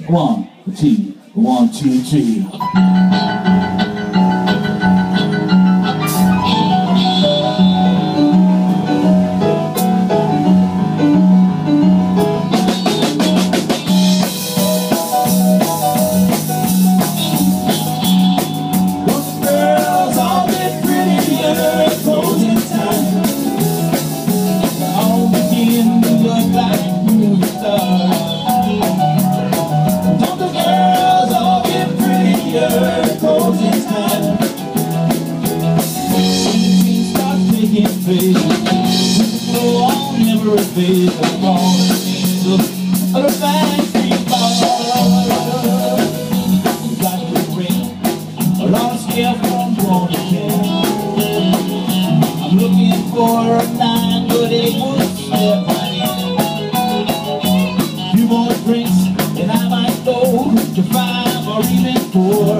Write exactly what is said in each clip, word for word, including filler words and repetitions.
One, two, one, two, three. Face of fallen angels, of the factory ball. Got the ring, a lot of scale from one to ten. I'm looking for a nine, but it would step right in. Few more drinks, and I might go to five or even four.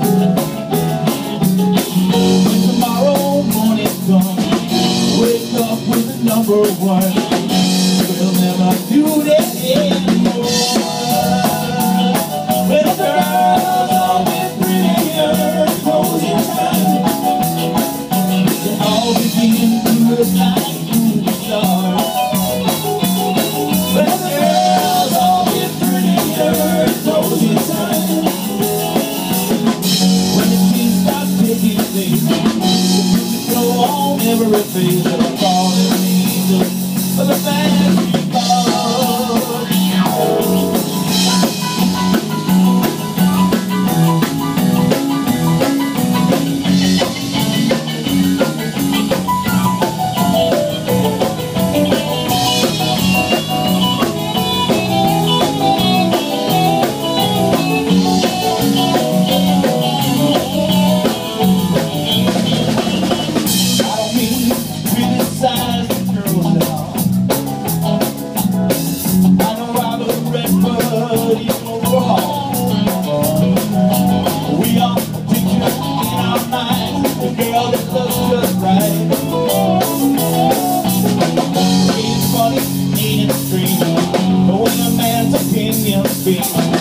When tomorrow morning comes, wake up with the number one. We'll never do that anymore. When the girls all get prettier, closing time, they all begin to look like movie stars. When the girls all get prettier, closing time, when the teens start taking things, the music flow on every face of a fallen angel. For the fans we follow. I don't mean to criticize the girls at all. We all picture in our minds the girl that looks just right. Ain't funny, ain't it strange, the way a man's opinion speaks.